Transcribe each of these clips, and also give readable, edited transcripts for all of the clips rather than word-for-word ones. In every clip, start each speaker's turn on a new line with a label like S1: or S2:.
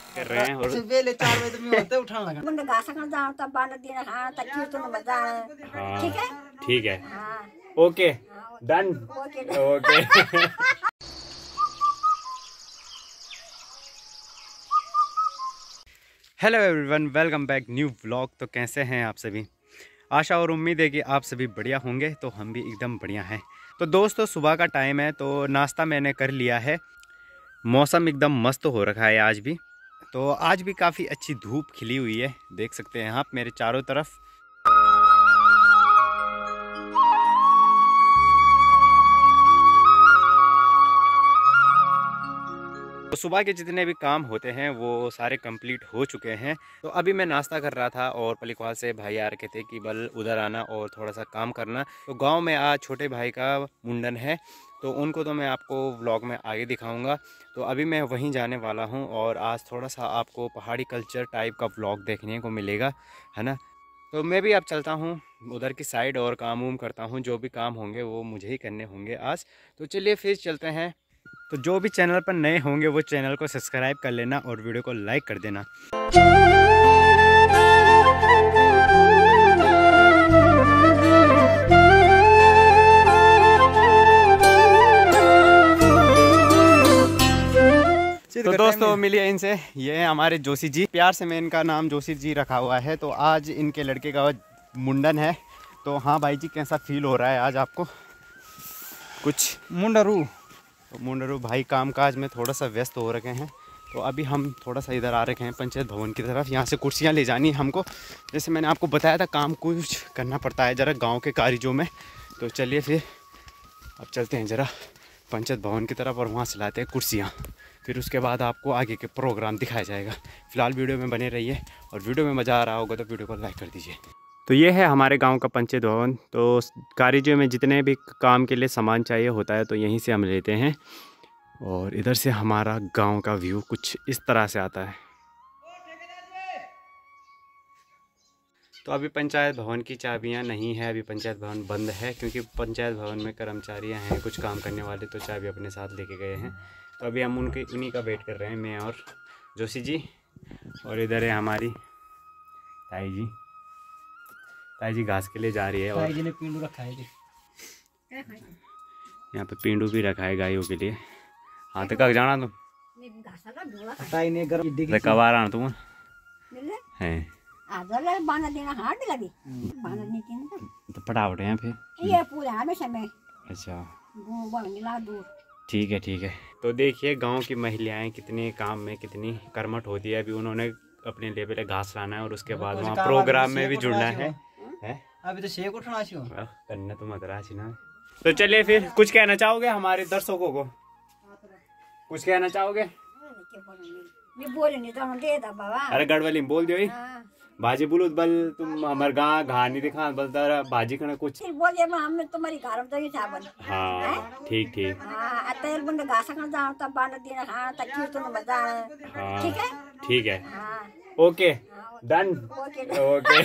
S1: कर रहे हैं और
S2: सुबह 4 बजे तो मैं होते उठाने लगा।
S3: मुंडे घास खा जाओ तब बांध देना खाना तक क्यों तो मजा है। ठीक है
S1: ठीक है
S3: हाँ
S1: okay done okay. Hello everyone, welcome back new vlog. तो कैसे हैं आप सभी? आशा और उम्मीद है कि आप सभी बढ़िया होंगे। तो हम भी एकदम बढ़िया हैं। तो दोस्तों सुबह का टाइम है, तो नाश्ता मैंने कर लिया है। मौसम एकदम मस्त हो रखा है आज भी। तो आज भी काफ़ी अच्छी धूप खिली हुई है, देख सकते हैं आप मेरे चारों तरफ। तो सुबह के जितने भी काम होते हैं वो सारे कंप्लीट हो चुके हैं। तो अभी मैं नाश्ता कर रहा था और पलिखवाल से भाई आ रखे थे कि बल उधर आना और थोड़ा सा काम करना। तो गांव में आज छोटे भाई का मुंडन है, तो उनको तो मैं आपको व्लॉग में आगे दिखाऊंगा। तो अभी मैं वहीं जाने वाला हूं और आज थोड़ा सा आपको पहाड़ी कल्चर टाइप का व्लॉग देखने को मिलेगा, है ना। तो मैं भी अब चलता हूं उधर की साइड और काम वाम करता हूं। जो भी काम होंगे वो मुझे ही करने होंगे आज। तो चलिए फिर चलते हैं। तो जो भी चैनल पर नए होंगे वो चैनल को सब्सक्राइब कर लेना और वीडियो को लाइक कर देना। तो दोस्तों मिलिए इनसे, ये है हमारे जोशी जी। प्यार से मैं इनका नाम जोशी जी रखा हुआ है। तो आज इनके लड़के का मुंडन है। तो हाँ भाई जी, कैसा फील हो रहा है आज आपको? कुछ
S2: मुंडरू
S1: तो मुंडरू भाई काम काज में थोड़ा सा व्यस्त हो रखे हैं। तो अभी हम थोड़ा सा इधर आ रखे हैं पंचायत भवन की तरफ। यहाँ से कुर्सियाँ ले जानी हमको। जैसे मैंने आपको बताया था काम कुछ करना पड़ता है ज़रा गांव के कारिजों में। तो चलिए फिर अब चलते हैं ज़रा पंचायत भवन की तरफ और वहाँ से लाते हैं कुर्सियाँ। फिर उसके बाद आपको आगे के प्रोग्राम दिखाया जाएगा। फिलहाल वीडियो में बने रहिए और वीडियो में मज़ा आ रहा होगा तो वीडियो को लाइक कर दीजिए। तो ये है हमारे गांव का पंचायत भवन। तो कारिजों में जितने भी काम के लिए सामान चाहिए होता है तो यहीं से हम लेते हैं। और इधर से हमारा गांव का व्यू कुछ इस तरह से आता है। तो अभी पंचायत भवन की चाबियां नहीं है, अभी पंचायत भवन बंद है क्योंकि पंचायत भवन में कर्मचारी हैं कुछ काम करने वाले, तो चाबी अपने साथ लेके गए हैं। तो अभी हम उन्हीं का वेट कर रहे हैं, मैं और जोशी जी। और इधर है हमारी ताई जी। ताई जी घास के लिए जा रही है और
S2: ताई जी ने पिंडू रखा है।
S1: यहाँ पे पिंडू भी रखा है गायों के लिए। हाँ तो कब जाना तुम?
S2: ताई ने घर
S1: कब आ रहा तुम है? तो फटाफट है फिर
S3: ये पूरे हमेशा में।
S1: अच्छा
S3: दूर
S1: ठीक है ठीक है। तो देखिए गांव की महिलाएं कितने काम में कितनी कर्मठ होती है। अभी उन्होंने अपने लेवल पे घास लाना है और उसके बाद वहाँ प्रोग्राम में भी जुड़ना है।
S2: अभी तो शेक उठना
S1: करना तो मत रहा ना। तो चलिए फिर कुछ कहना चाहोगे हमारे दर्शकों को? कुछ कहना चाहोगे? अरे गढ़वाली बोल दियो भाजी बोलो बल तुम हमारे गाँव घास नहीं दिखा बल तारा भाजी खाना कुछ
S3: बोलिए हमने तुम्हारी घर में तो चावल।
S1: हाँ ठीक ठीक।
S3: तेल बुंडे घास खा जाओ तब बांध देना खाना तक क्यों तो मजा है। ठीक है
S1: ठीक है ओके डन ओके।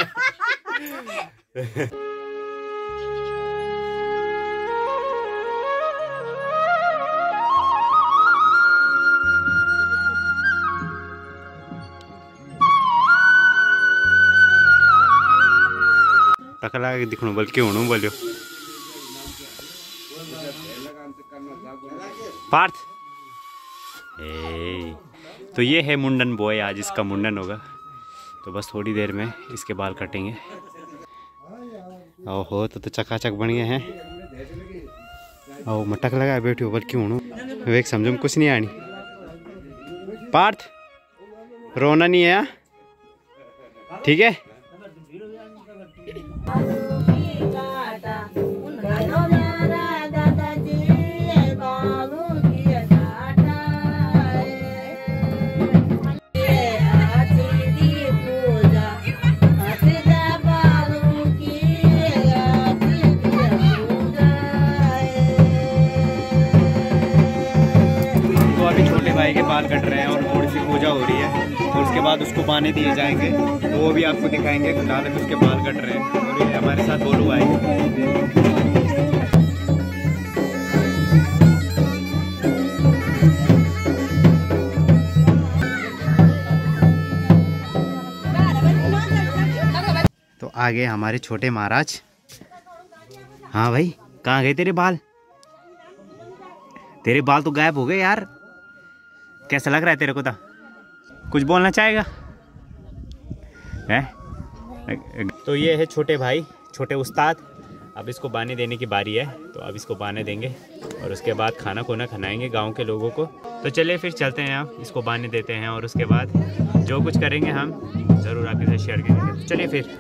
S1: टकला दिखणु बोल क्यों बोलो पार्थ। तो ये है मुंडन बॉय, आज इसका मुंडन होगा। तो बस थोड़ी देर में इसके बाल कटेंगे। ओहो तो चकाचक बन गए हैं। और मटक लगा बैठो बोल क्यों वेक समझो में कुछ नहीं आनी। पार्थ रोना नहीं है ठीक है। भाई के बाल कट रहे हैं और थोड़ी सी पूजा हो रही है और उसके बाद उसको बाने दिए जाएंगे, तो वो भी आपको दिखाएंगे। फिलहाल उसके बाल कट रहे हैं और ये हमारे साथ बोलू आए। आ गए हमारे छोटे महाराज। हाँ भाई, कहाँ गए तेरे बाल? तेरे बाल तो गायब हो गए यार। कैसा लग रहा है तेरे को? कुछ बोलना चाहेगा? तो ये है छोटे भाई, छोटे उस्ताद। अब इसको बाने देने की बारी है, तो अब इसको बाने देंगे और उसके बाद खाना खोना खिलाएंगे गांव के लोगों को। तो चलिए फिर चलते हैं, आप इसको बाने देते हैं और उसके बाद जो कुछ करेंगे हम ज़रूर आपके साथ शेयर करेंगे। तो चलिए फिर।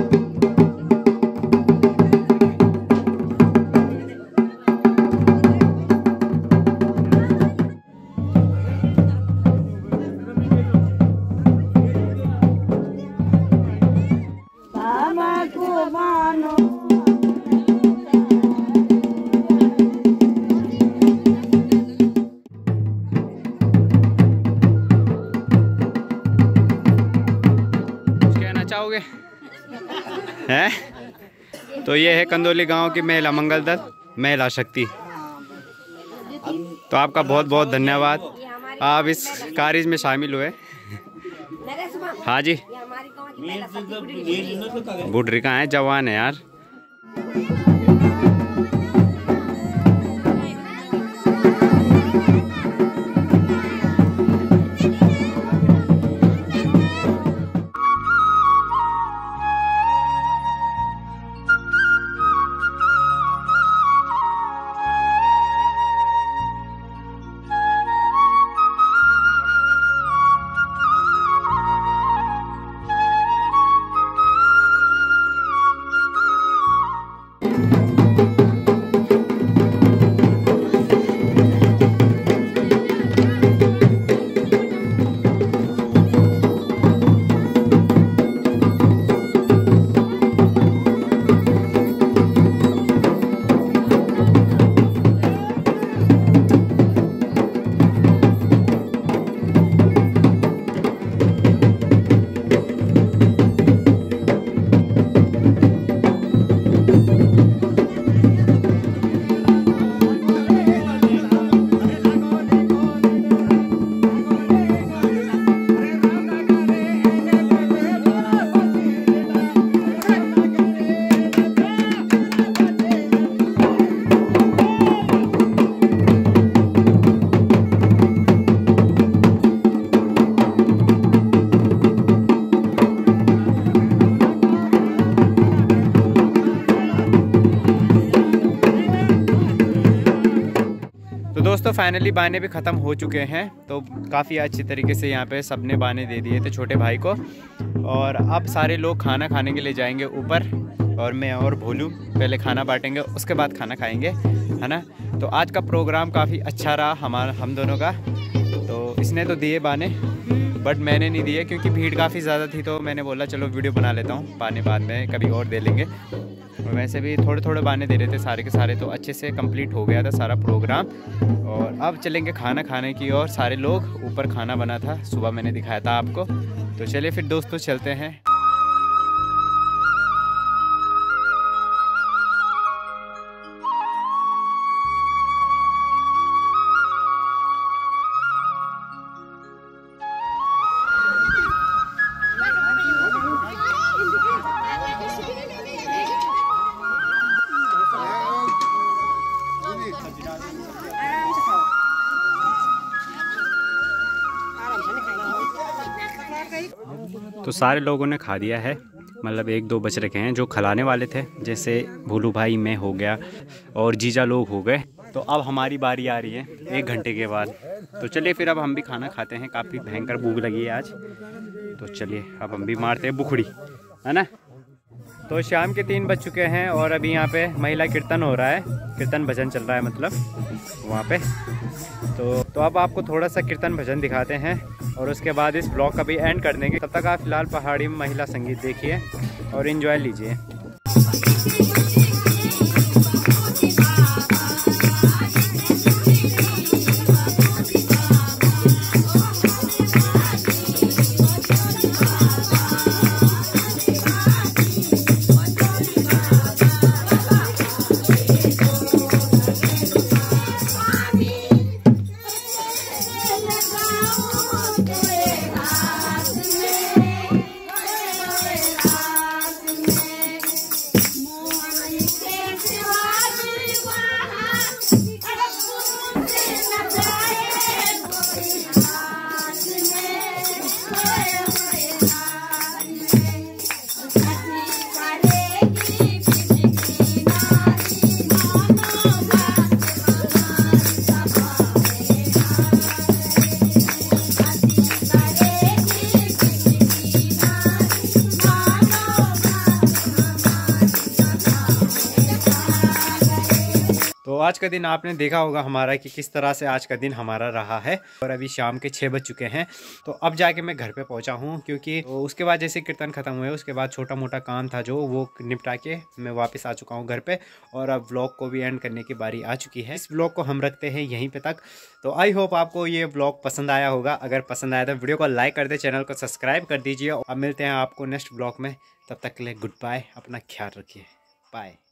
S1: चाहोगे हैं? तो ये है कंदौली गांव की महिला मंगल दल, महिला शक्ति। तो आपका बहुत बहुत धन्यवाद, आप इस कार्य में शामिल हुए। हाँ जी, बुढ़ी कहाँ है, जवान है यार। दोस्तों फाइनली बाने भी ख़त्म हो चुके हैं। तो काफ़ी अच्छी तरीके से यहाँ पे सबने बाने दे दिए थे छोटे भाई को। और अब सारे लोग खाना खाने के लिए जाएंगे ऊपर, और मैं और भोलू पहले खाना बांटेंगे, उसके बाद खाना खाएंगे, है ना। तो आज का प्रोग्राम काफ़ी अच्छा रहा हम दोनों का। तो इसने तो दिए बाने, बट मैंने नहीं दिए क्योंकि भीड़ काफ़ी ज़्यादा थी। तो मैंने बोला चलो वीडियो बना लेता हूँ, बाने बाद में कभी और दे लेंगे। वैसे भी थोड़े थोड़े बाने दे रहे थे सारे के सारे, तो अच्छे से कंप्लीट हो गया था सारा प्रोग्राम। और अब चलेंगे खाना खाने की और सारे लोग ऊपर खाना बना था, सुबह मैंने दिखाया था आपको। तो चलिए फिर दोस्तों चलते हैं। तो सारे लोगों ने खा दिया है, मतलब एक दो बच रखे हैं जो खिलाने वाले थे, जैसे भोलू भाई मैं हो गया और जीजा लोग हो गए। तो अब हमारी बारी आ रही है 1 घंटे के बाद। तो चलिए फिर अब हम भी खाना खाते हैं, काफ़ी भयंकर भूख लगी है आज। तो चलिए अब हम भी मारते हैं बुखड़ी, है ना। तो शाम के 3 बज चुके हैं और अभी यहाँ पे महिला कीर्तन हो रहा है, कीर्तन भजन चल रहा है मतलब वहाँ पे। तो अब आपको थोड़ा सा कीर्तन भजन दिखाते हैं और उसके बाद इस ब्लॉग का भी एंड कर देंगे। तब तक आप फिलहाल पहाड़ी में महिला संगीत देखिए और एंजॉय लीजिए। तो आज का दिन आपने देखा होगा हमारा कि किस तरह से आज का दिन हमारा रहा है। और अभी शाम के 6 बज चुके हैं। तो अब जाके मैं घर पे पहुंचा हूं, क्योंकि तो उसके बाद जैसे कीर्तन खत्म हुए उसके बाद छोटा मोटा काम था जो वो निपटा के मैं वापस आ चुका हूं घर पे। और अब व्लॉग को भी एंड करने की बारी आ चुकी है। इस व्लॉग को हम रखते हैं यहीं पे तक। तो आई होप आपको ये व्लॉग पसंद आया होगा। अगर पसंद आया तो वीडियो को लाइक कर दे, चैनल को सब्सक्राइब कर दीजिए। अब मिलते हैं आपको नेक्स्ट व्लॉग में। तब तक के लिए गुड बाय, अपना ख्याल रखिए, बाय।